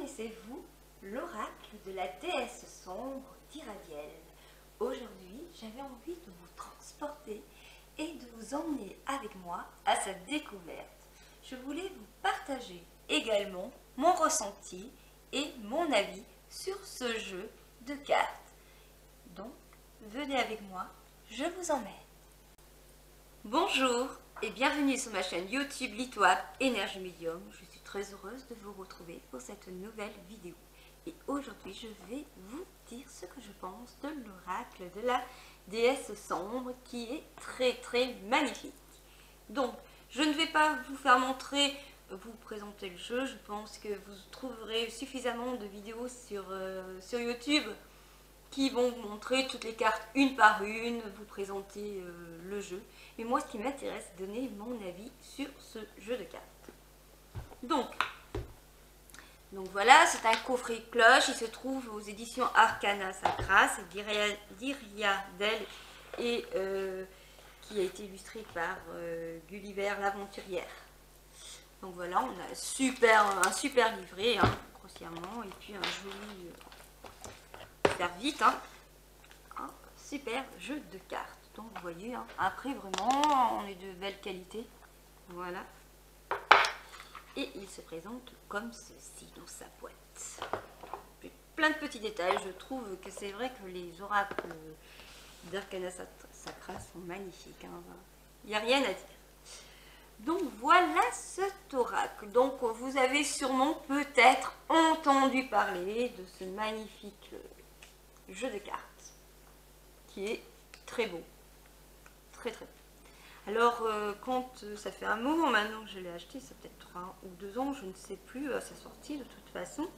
Connaissez-vous l'oracle de la déesse sombre d'Iradiel? Aujourd'hui, j'avais envie de vous transporter et de vous emmener avec moi à sa découverte. Je voulais vous partager également mon ressenti et mon avis sur ce jeu de cartes. Donc, venez avec moi, je vous emmène. Bonjour et bienvenue sur ma chaîne YouTube Litwap Énergie Médium. Je suis très heureuse de vous retrouver pour cette nouvelle vidéo. Et aujourd'hui, je vais vous dire ce que je pense de l'oracle de la déesse sombre qui est très magnifique. Donc, je ne vais pas vous faire vous présenter le jeu. Je pense que vous trouverez suffisamment de vidéos sur YouTube qui vont vous montrer toutes les cartes une par une, vous présenter le jeu. Mais moi, ce qui m'intéresse, c'est de donner mon avis sur ce jeu de cartes. Donc voilà, c'est un coffret cloche. Il se trouve aux éditions Arcana Sacra. C'est d'Iriadel et qui a été illustré par Gulliver l'Aventurière. Donc voilà, on a un super livret, hein, grossièrement, et puis un joli... faire vite, hein. Un super jeu de cartes. Donc vous voyez, hein, après vraiment on est de belle qualité. Voilà. Et il se présente comme ceci dans sa boîte. Puis, plein de petits détails. Je trouve que c'est vrai que les oracles d'Arcana Sacra sont magnifiques, hein. Il n'y a rien à dire. Donc voilà cet oracle. Donc vous avez sûrement peut-être entendu parler de ce magnifique jeu de cartes qui est très beau, très beau. Alors quand ça fait un moment maintenant que je l'ai acheté, c'est peut-être 3 ou 2 ans, je ne sais plus à sa sortie de toute façon,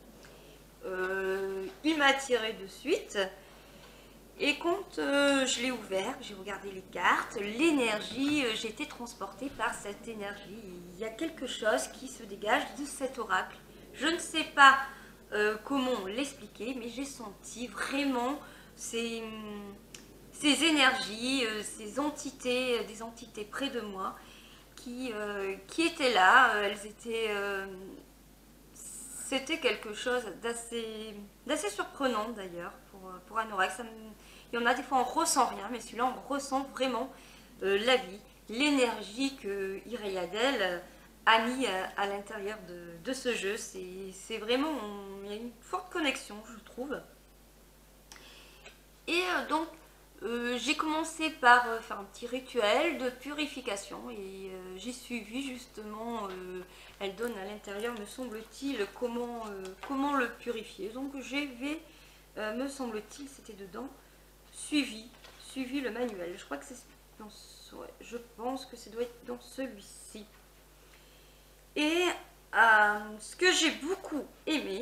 il m'a attiré de suite. Et quand je l'ai ouvert, j'ai regardé les cartes, l'énergie, j'ai été transportée par cette énergie. Il y a quelque chose qui se dégage de cet oracle. Je ne sais pas comment l'expliquer, mais j'ai senti vraiment ces énergies, ces entités, des entités près de moi qui étaient là. Elles étaient... C'était quelque chose d'assez surprenant d'ailleurs pour un oracle. Il y en a des fois on ressent rien, mais celui-là on ressent vraiment la vie, l'énergie que Iriadel a mis à l'intérieur de ce jeu. C'est vraiment, il y a une forte connexion, je trouve. Et donc j'ai commencé par faire un petit rituel de purification et j'ai suivi justement, elle donne à l'intérieur, me semble-t-il, comment le purifier. Donc j'ai me semble-t-il, c'était dedans, suivi le manuel. Je crois que c'est dans ouais, je pense que ça doit être dans celui-ci. Et ce que j'ai beaucoup aimé,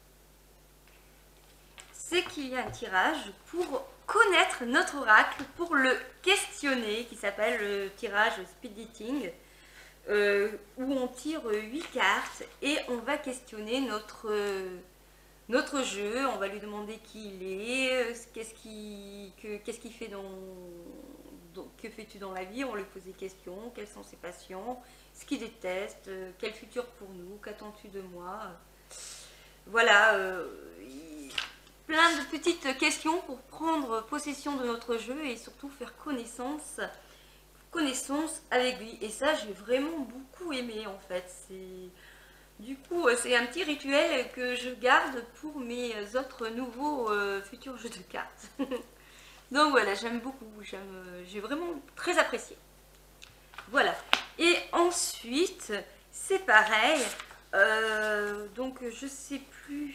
c'est qu'il y a un tirage pour connaître notre oracle, pour le questionner, qui s'appelle le tirage speed dating, où on tire 8 cartes et on va questionner notre jeu. On va lui demander qui il est, qu'est-ce qu'il fait que fais-tu dans la vie. On lui pose des questions, quelles sont ses passions, ce qu'il déteste, quel futur pour nous, qu'attends-tu de moi. Voilà, plein de petites questions pour prendre possession de notre jeu et surtout faire connaissance avec lui. Et ça, j'ai vraiment beaucoup aimé en fait. Du coup, c'est un petit rituel que je garde pour mes autres nouveaux futurs jeux de cartes. Donc voilà, j'aime beaucoup, j'ai vraiment très apprécié. Voilà. Et ensuite, c'est pareil. Donc je sais plus.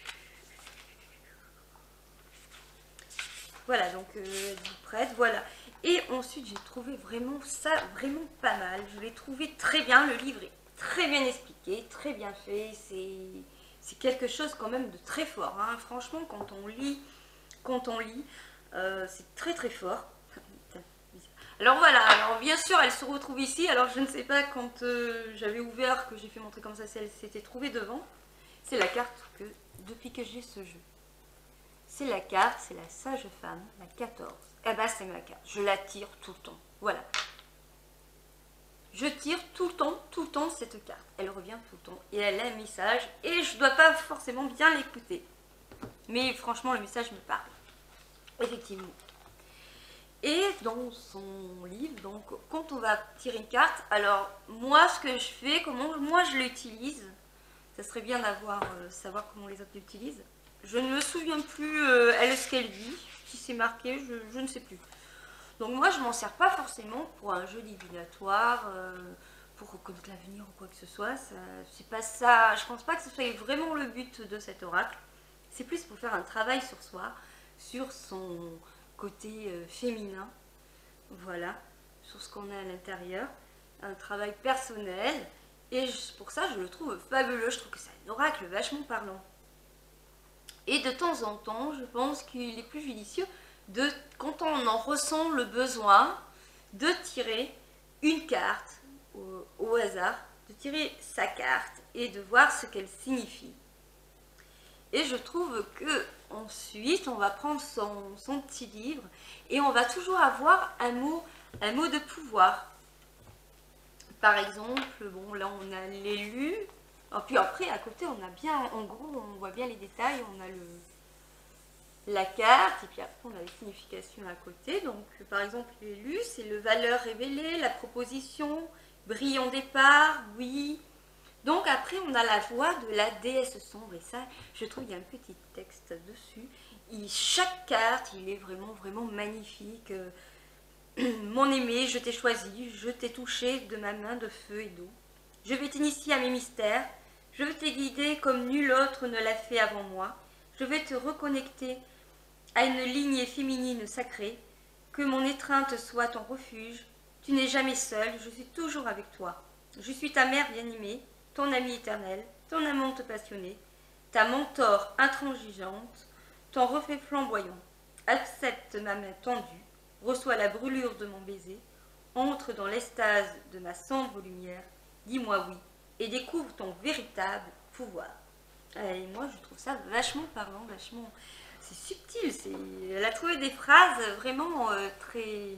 Voilà, donc prête, voilà. Et ensuite, j'ai trouvé vraiment ça vraiment pas mal. Je l'ai trouvé très bien, le livre est très bien expliqué, très bien fait. C'est quelque chose quand même de très fort, hein. Franchement, quand on lit, c'est très fort. Alors voilà, alors bien sûr, elle se retrouve ici. Alors je ne sais pas, quand j'avais ouvert, que j'ai fait montrer comme ça, elle s'était trouvée devant. C'est la carte que, depuis que j'ai ce jeu. C'est la carte, c'est la sage femme, la 14. Eh ben c'est ma carte, je la tire tout le temps. Voilà. Je tire tout le temps cette carte. Elle revient tout le temps et elle a un message et je ne dois pas forcément bien l'écouter. Mais franchement, le message me parle. Effectivement. Et dans son livre, donc quand on va tirer une carte, alors moi ce que je fais, comment moi je l'utilise, ça serait bien d'avoir savoir comment les autres l'utilisent. Je ne me souviens plus elle ce qu'elle dit, si c'est marqué, je ne sais plus. Donc moi je m'en sers pas forcément pour un jeu divinatoire, pour reconnaître l'avenir ou quoi que ce soit. C'est pas ça. Je pense pas que ce soit vraiment le but de cet oracle. C'est plus pour faire un travail sur soi, sur son côté féminin, voilà, sur ce qu'on a à l'intérieur, un travail personnel, et pour ça je le trouve fabuleux, je trouve que c'est un oracle vachement parlant. Et de temps en temps, je pense qu'il est plus judicieux, quand on en ressent le besoin, de tirer une carte au hasard, de tirer sa carte et de voir ce qu'elle signifie. Et je trouve que ensuite, on va prendre son petit livre et on va toujours avoir un mot de pouvoir. Par exemple, bon, là on a l'élu. Et puis après, à côté, on a bien, en gros, on voit bien les détails. On a la carte et puis après, on a les significations à côté. Donc, par exemple, l'élu, c'est le valeur révélé, la proposition, brillant départ, oui. Donc après, on a la voix de la déesse sombre, et ça, je trouve qu'il y a un petit texte dessus. Chaque carte, il est vraiment, vraiment magnifique. Mon aimé, je t'ai choisi, je t'ai touché de ma main de feu et d'eau. Je vais t'initier à mes mystères, je vais te guider comme nul autre ne l'a fait avant moi. Je vais te reconnecter à une lignée féminine sacrée. Que mon étreinte soit ton refuge. Tu n'es jamais seul, je suis toujours avec toi. Je suis ta mère bien-aimée, ton amie éternelle, ton amante passionnée, ta mentor intransigeante, ton reflet flamboyant. Accepte ma main tendue, reçois la brûlure de mon baiser, entre dans l'extase de ma sombre lumière, dis-moi oui, et découvre ton véritable pouvoir. Et moi, je trouve ça vachement parlant, vachement... C'est subtil, elle a trouvé des phrases vraiment très,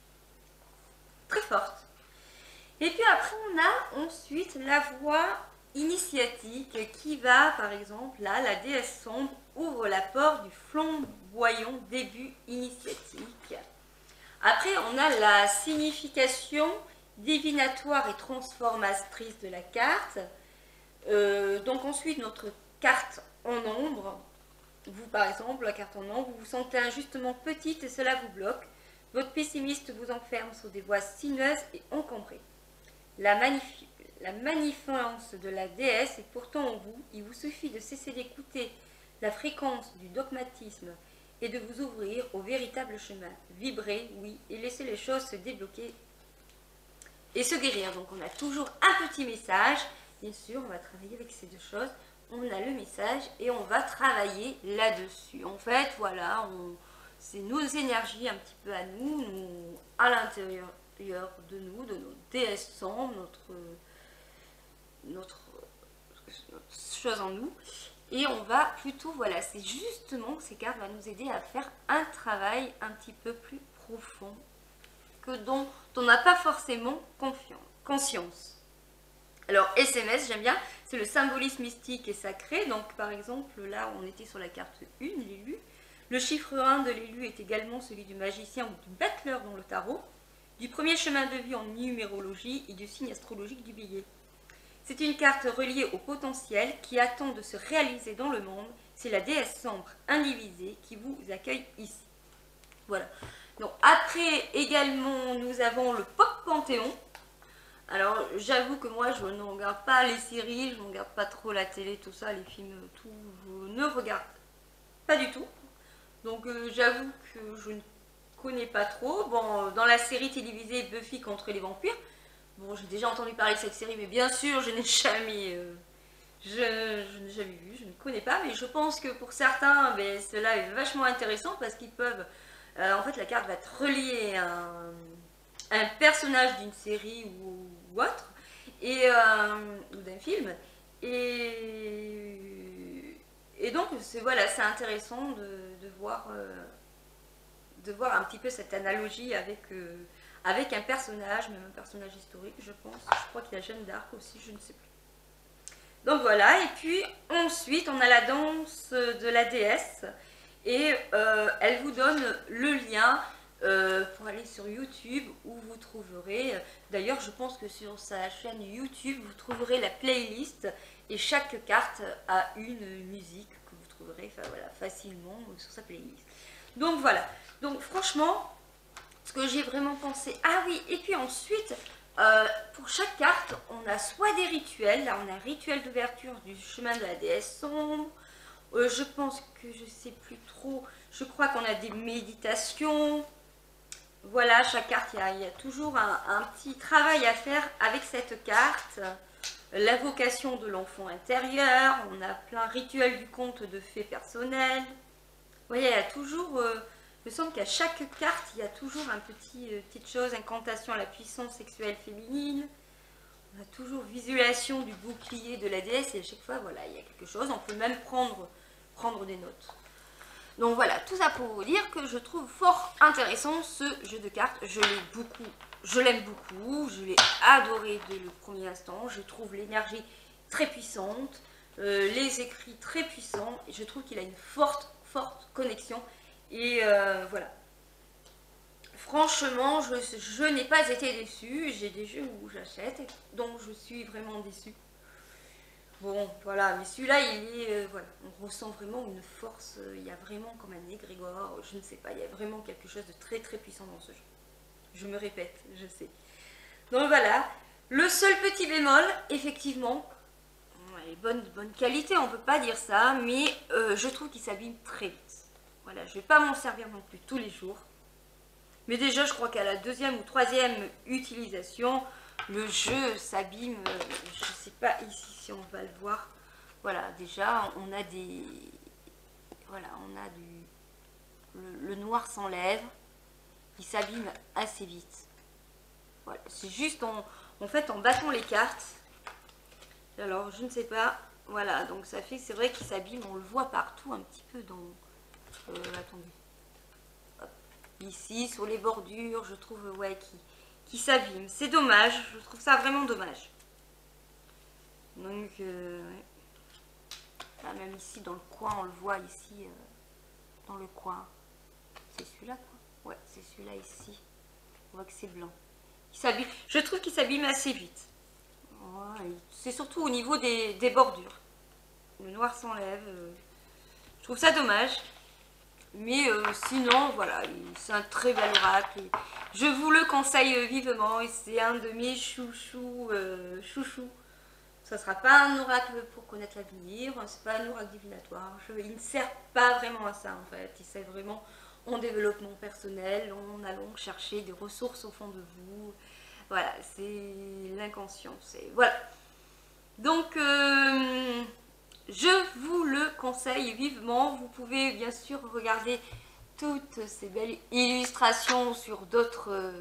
très fortes. Et puis après, on a ensuite la voix initiatique qui va, par exemple, là, la déesse sombre ouvre la porte du flamboyant début initiatique. Après, on a la signification divinatoire et transformatrice de la carte. Donc ensuite, notre carte en ombre. Vous, par exemple, la carte en ombre, vous vous sentez injustement petite et cela vous bloque. Votre pessimiste vous enferme sur des voies sinueuses et encombrées. La magnificence de la déesse est pourtant en vous. Il vous suffit de cesser d'écouter la fréquence du dogmatisme et de vous ouvrir au véritable chemin. Vibrez, oui, et laissez les choses se débloquer et se guérir. Donc on a toujours un petit message. Bien sûr, on va travailler avec ces deux choses. On a le message et on va travailler là-dessus. En fait, voilà, c'est nos énergies un petit peu à nous à l'intérieur de nous, de nos déesses sombres, notre chose en nous. Et on va plutôt, voilà, c'est justement ces cartes vont nous aider à faire un travail un petit peu plus profond que dont on n'a pas forcément conscience. Alors SMS, j'aime bien, c'est le symbolisme mystique et sacré. Donc par exemple, là on était sur la carte 1, l'élu. Le chiffre 1 de l'élu est également celui du magicien ou du battleur dans le tarot, du premier chemin de vie en numérologie et du signe astrologique du bélier. C'est une carte reliée au potentiel qui attend de se réaliser dans le monde. C'est la déesse sombre indivisée qui vous accueille ici. Voilà. Donc après également nous avons le Pop Panthéon. Alors j'avoue que moi je ne regarde pas les séries, je ne regarde pas trop la télé, tout ça, les films, tout, je ne regarde pas du tout. Donc j'avoue que je ne connais pas trop. Bon, dans la série télévisée Buffy contre les vampires, bon j'ai déjà entendu parler de cette série, mais bien sûr je n'ai jamais, je n'ai jamais vu, je ne connais pas, mais je pense que pour certains, ben, cela est vachement intéressant parce qu'ils peuvent, en fait la carte va être reliée à un personnage d'une série ou autre, et, ou d'un film, et donc voilà, c'est intéressant de voir un petit peu cette analogie avec avec un personnage, même un personnage historique, je pense. Je crois qu'il y a Jeanne d'Arc aussi, je ne sais plus. Donc voilà, et puis ensuite on a la danse de la déesse et elle vous donne le lien pour aller sur YouTube où vous trouverez, d'ailleurs je pense que sur sa chaîne YouTube vous trouverez la playlist et chaque carte a une musique que vous trouverez enfin, voilà, facilement sur sa playlist. Donc voilà, donc franchement ce que j'ai vraiment pensé, ah oui, et puis ensuite pour chaque carte, on a soit des rituels, là on a un rituel d'ouverture du chemin de la déesse sombre, je pense que je sais plus trop, je crois qu'on a des méditations, voilà, chaque carte, il y a toujours un petit travail à faire avec cette carte, l'invocation de l'enfant intérieur, on a plein de rituels du conte de fées personnelles, vous voyez, il y a toujours... il me semble qu'à chaque carte, il y a toujours un petite chose, incantation à la puissance sexuelle féminine. On a toujours visualisation du bouclier de la déesse et à chaque fois, voilà, il y a quelque chose. On peut même prendre des notes. Donc voilà, tout ça pour vous dire que je trouve fort intéressant ce jeu de cartes. Je l'aime beaucoup, je l'ai adoré dès le premier instant. Je trouve l'énergie très puissante, les écrits très puissants. Et je trouve qu'il a une forte connexion. Et voilà. Franchement, je n'ai pas été déçue. J'ai des jeux où j'achète, donc je suis vraiment déçue. Bon, voilà, mais celui-là, il est... voilà, on ressent vraiment une force. Il y a vraiment comme un égrégore, je ne sais pas, il y a vraiment quelque chose de très puissant dans ce jeu. Je me répète, je sais. Donc voilà, le seul petit bémol, effectivement, bonne qualité, on ne peut pas dire ça, mais je trouve qu'il s'abîme très vite. Voilà, je ne vais pas m'en servir non plus tous les jours. Mais déjà, je crois qu'à la deuxième ou troisième utilisation, le jeu s'abîme. Je ne sais pas ici si on va le voir. Voilà, déjà, on a des... Voilà, on a du... Le noir s'enlève. Il s'abîme assez vite. Voilà, c'est juste en fait en battant les cartes. Alors, je ne sais pas. Voilà, donc ça fait, c'est vrai qu'il s'abîme. On le voit partout un petit peu dans... attendez. Hop. Ici, sur les bordures, je trouve, ouais, qui s'abîme. C'est dommage, je trouve ça vraiment dommage. Donc, ouais. Là, même ici, dans le coin, on le voit ici, dans le coin. C'est celui-là, quoi. Ouais, c'est celui-là ici. On voit que c'est blanc. Il s'abîme. Je trouve qu'il s'abîme assez vite. Ouais, c'est surtout au niveau des bordures. Le noir s'enlève. Je trouve ça dommage. Mais sinon, voilà, c'est un très bel oracle. Je vous le conseille vivement. Et c'est un de mes chouchous. Ça ne sera pas un oracle pour connaître l'avenir. C'est pas un oracle divinatoire. Il ne sert pas vraiment à ça, en fait. Il sert vraiment en développement personnel, en allant chercher des ressources au fond de vous. Voilà, c'est l'inconscient. Voilà. Donc... je vous le conseille vivement. Vous pouvez bien sûr regarder toutes ces belles illustrations sur d'autres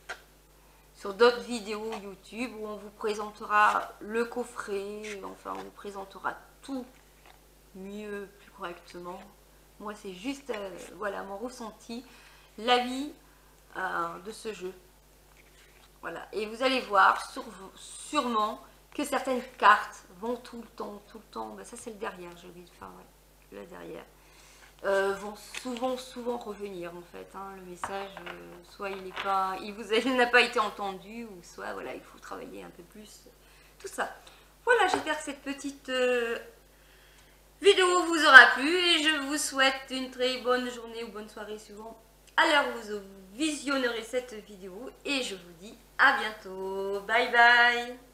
vidéos YouTube où on vous présentera le coffret, enfin on vous présentera tout mieux, plus correctement. Moi c'est juste voilà mon ressenti, l'avis de ce jeu. Voilà, et vous allez voir sûrement que certaines cartes vont tout le temps, ben ça c'est le derrière, j'ai oublié de faire, ouais, le derrière, vont souvent revenir en fait, hein, le message, soit il n'a pas été entendu, ou soit voilà, il faut travailler un peu plus, tout ça. Voilà, j'espère que cette petite vidéo vous aura plu, et je vous souhaite une très bonne journée ou bonne soirée suivant à l'heure où vous visionnerez cette vidéo, et je vous dis à bientôt, bye bye.